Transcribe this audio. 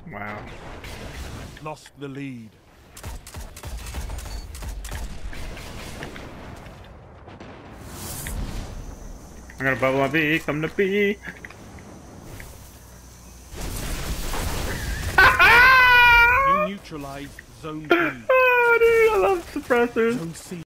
Wow. Lost the lead. I'm gonna bubble on B. Come to B. You neutralized Zone B. Oh, dude, I love suppressors. Zone C.